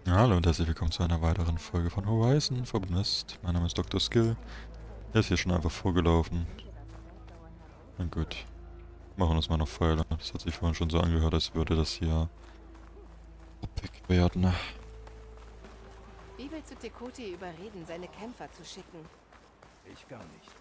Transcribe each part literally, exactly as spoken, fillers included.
Hallo und herzlich willkommen zu einer weiteren Folge von Horizon Forbidden. Mein Name ist Doktor Skill. Er ist hier schon einfach vorgelaufen. Na gut. Machen wir uns mal noch Pfeile. Das hat sich vorhin schon so angehört, als würde das hier epic werden. Wie willst du Tekoti überreden, seine Kämpfer zu schicken? Ich gar nicht.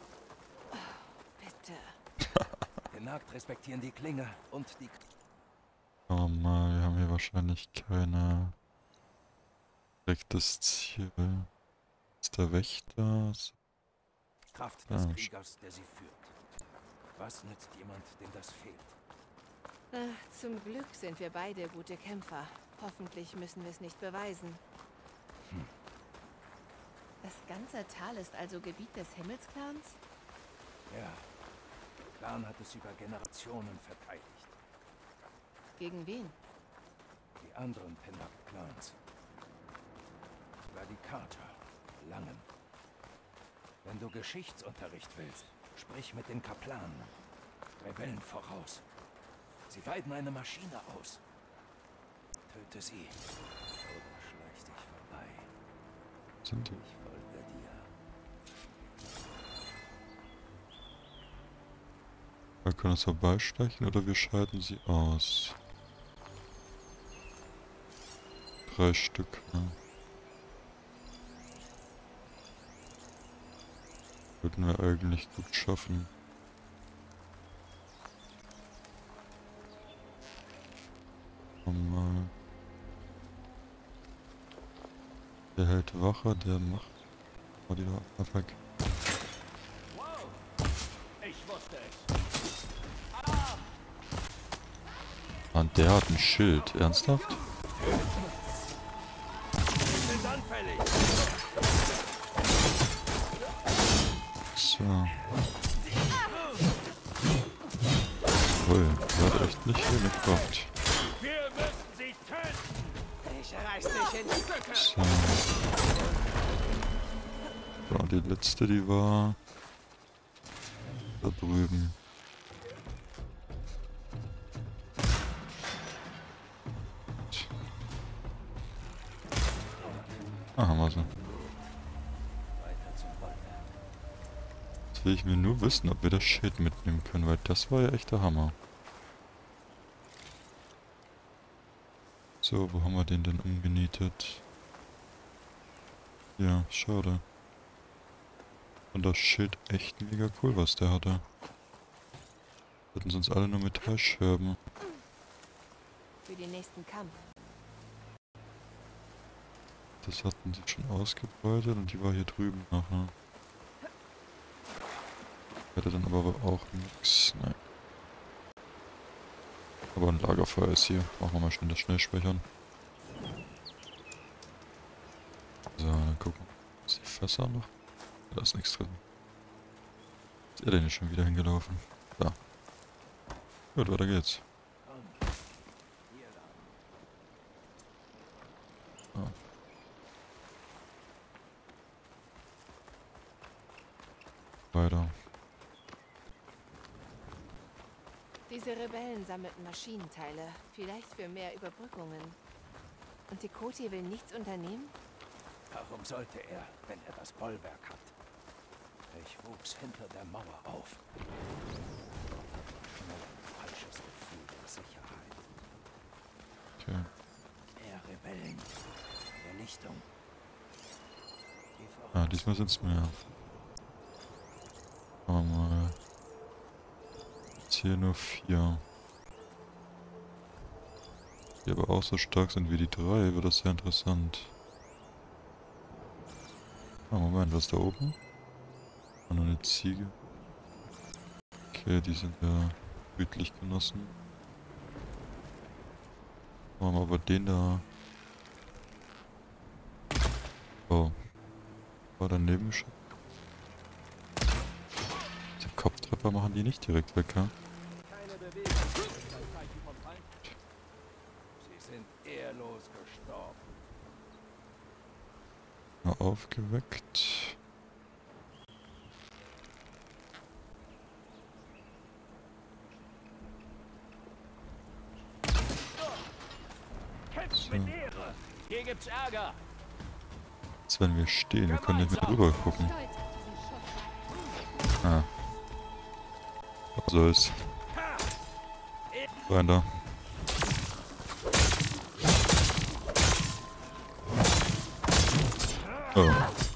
Bitte. Genagt respektieren die Klinge und die... Schauen wir mal, wir haben hier wahrscheinlich keine direktes Ziel. Ist der Wächter? Kraft Ja, des Kriegers, der sie führt. Was nützt jemand, dem das fehlt? Ach, zum Glück sind wir beide gute Kämpfer. Hoffentlich müssen wir es nicht beweisen. Hm. Das ganze Tal ist also Gebiet des Himmelsclans? Ja. Der Clan hat es über Generationen verteidigt. Gegen wen? Die anderen Pennak-Clans. Sogar die Carter. Langen. Wenn du Geschichtsunterricht willst, sprich mit den Kaplanen. Rebellen voraus. Sie weiden eine Maschine aus. Töte sie. Oder schleich dich vorbei. sind die? Ich folge dir. Wir können uns vorbeischleichen oder wir schalten sie aus. Drei Stück, ne? Würden wir eigentlich gut schaffen. Mal. Der hält Wache, der macht. Oh, die war weg. Wow! Ich wusste es. Und der hat ein Schild. Ernsthaft? Wir sind anfällig. So. Cool. Der hat echt nicht viel Kraft. Wir müssen sie töten. Ich reiß dich in Stücke. So. So, und die letzte, die war da drüben. Ah, haben wir sie. Weiter zum Bollwerk. Jetzt will ich mir nur wissen, ob wir das Schild mitnehmen können, weil das war ja echt der Hammer. So, wo haben wir den denn umgenietet? Ja, schade. Und das Schild echt mega cool, was der hatte. Hatten sonst alle nur Metallscherben. Für den nächsten Kampf. Das hatten sie schon ausgebeutet und die war hier drüben noch, ne? Hatte dann aber auch nix, nein. Aber ein Lagerfeuer ist hier. Machen wir mal schnell das Schnellspeichern. So, dann gucken wir. Ist die Fässer noch? Da ist nichts drin. Ist er denn hier schon wieder hingelaufen? Da. Gut, weiter geht's. Komm. Hier lang. Ah. Weiter. Diese Rebellen sammelten Maschinenteile. Vielleicht für mehr Überbrückungen. Und Tekoti will nichts unternehmen? Warum sollte er, wenn er das Bollwerk hat? Ich wuchs hinter der Mauer auf. Schnell ein falsches Gefühl der Sicherheit. Okay. Mehr Rebellen. Mehr Lichtung. Geh Ah, voraus. diesmal sind's mehr. Schauen wir mal. Jetzt hier nur vier. Die aber auch so stark sind wie die drei, wird das sehr interessant. Ah, Moment, was ist da oben? Ah, nur eine Ziege. Okay, die sind ja gütlich genossen. Machen wir aber den da. Oh. War daneben schon. Die Kopftreffer machen die nicht direkt weg, ja? Keine Bewegung. Das Zeichen vom Feind. Sie sind ehrlos gestorben. Mal aufgeweckt. Kämpft So. mit Ehre. Hier gibt's Ärger. Jetzt werden wir stehen, wir können nicht mehr rüber gucken. Ah. Was soll's. Rein da. Oh.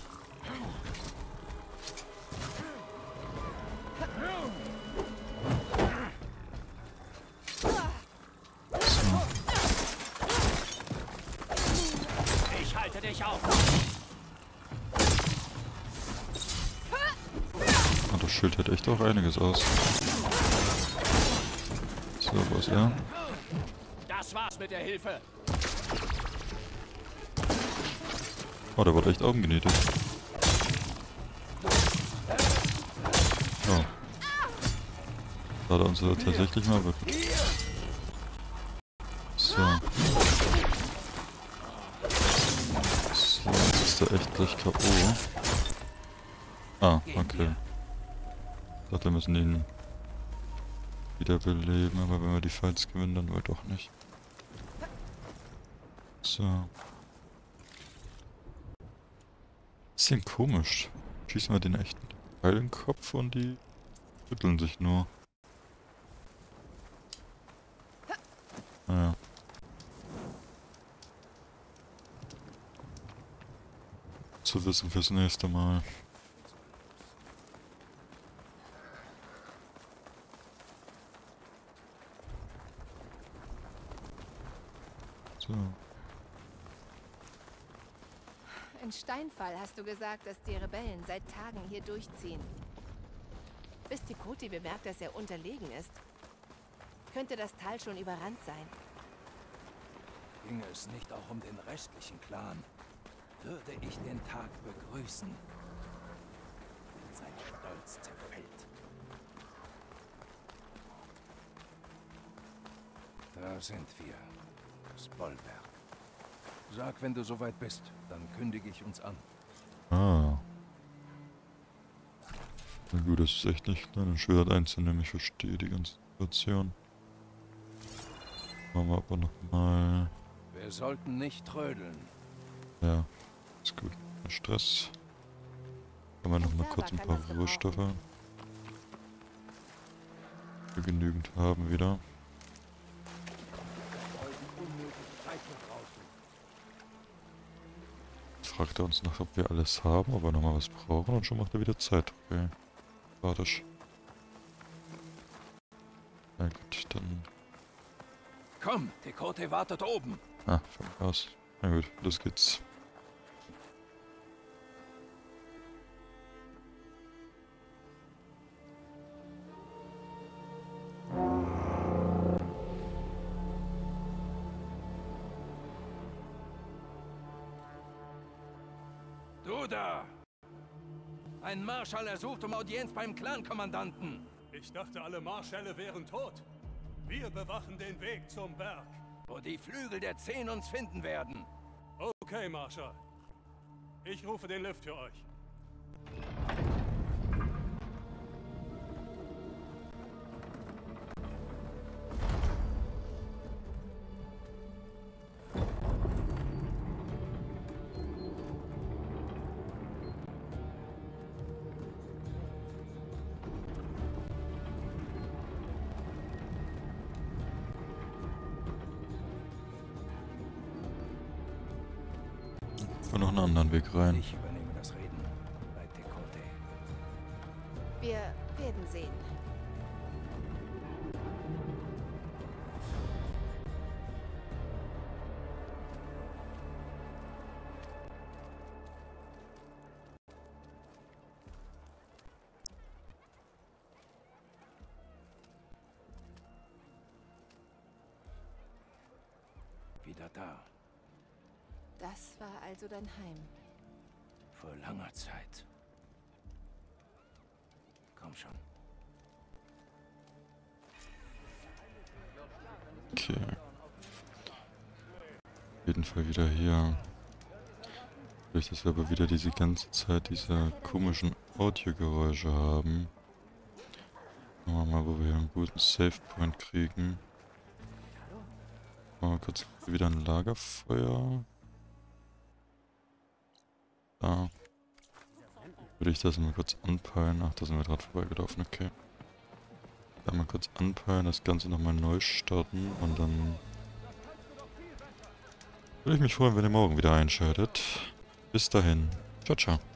Ich halte dich auf. Ah, das Schild hält echt auch einiges aus. So, wo ist er? Das war's mit der Hilfe. Oh, der wurde echt augengenähtet. Oh. Da hat er uns ja tatsächlich mal wirklich. So. So, jetzt ist er echt gleich K O. Ah, okay. Ich dachte, wir müssen ihn wiederbeleben, aber wenn wir die Fights gewinnen, dann wohl doch nicht. So. Bisschen komisch. Schießen wir den echt mit dem Pfeil in den Kopf und die schütteln sich nur. Naja. Zu wissen fürs nächste Mal. So. In Steinfall hast du gesagt, dass die Rebellen seit Tagen hier durchziehen. Bis Tikoti bemerkt, dass er unterlegen ist, könnte das Tal schon überrannt sein. Ginge es nicht auch um den restlichen Clan, würde ich den Tag begrüßen, wenn sein Stolz zerfällt. Da sind wir, das Bollwerk. Sag, wenn du soweit bist, dann kündige ich uns an. Ah. Na gut, das ist echt nicht klein und schwer einzunehmen. Ich verstehe die ganze Situation. Machen wir aber nochmal. Wir sollten nicht trödeln. Ja, ist gut. Kein Stress. Haben wir nochmal kurz ein paar Rohstoffe. Wir genügend haben wieder. Fragt er uns nach, ob wir alles haben, ob wir nochmal was brauchen und schon macht er wieder Zeit. Okay. Warte. Na gut, dann. Komm, Tikoti wartet oben. Ah, von aus. Na gut, los geht's. Du da! Ein Marschall ersucht um Audienz beim Clankommandanten. Ich dachte, alle Marschälle wären tot. Wir bewachen den Weg zum Berg. Wo die Flügel der Zehn uns finden werden. Okay, Marschall. Ich rufe den Lift für euch. Und noch einen anderen Weg rein. Ich übernehme das Reden bei Tikoti. Wir werden sehen. Wieder da. Das war also dein Heim. Vor langer Zeit. Komm schon. Okay. Auf jeden Fall wieder hier. Vielleicht, dass wir aber wieder diese ganze Zeit diese komischen Audiogeräusche haben. Schauen wir mal, wo wir hier einen guten Save Point kriegen. Mal kurz wieder ein Lagerfeuer. Da würde ich das mal kurz anpeilen. Ach, da sind wir gerade vorbeigelaufen, okay. Da mal kurz anpeilen, das Ganze nochmal neu starten und dann würde ich mich freuen, wenn ihr morgen wieder einschaltet. Bis dahin. Ciao, ciao.